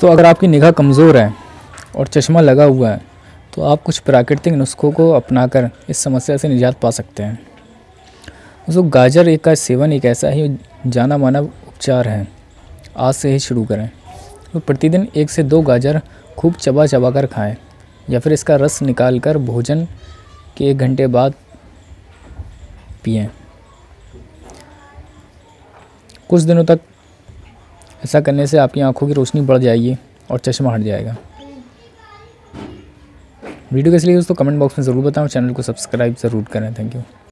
दोस्तों अगर आपकी निगाह कमज़ोर है और चश्मा लगा हुआ है तो आप कुछ प्राकृतिक नुस्खों को अपनाकर इस समस्या से निजात पा सकते हैं। दोस्तों गाजर का सेवन एक ऐसा ही जाना माना उपचार है। आज से ही शुरू करें। तो प्रतिदिन 1 से 2 गाजर खूब चबा चबा कर खाएँ या फिर इसका रस निकाल कर भोजन के 1 घंटे बाद पिएँ। कुछ दिनों तक ऐसा करने से आपकी आंखों की रोशनी बढ़ जाएगी और चश्मा हट जाएगा। वीडियो कैसी लगी दोस्तों कमेंट बॉक्स में ज़रूर बताएं और चैनल को सब्सक्राइब ज़रूर करें। Thank you.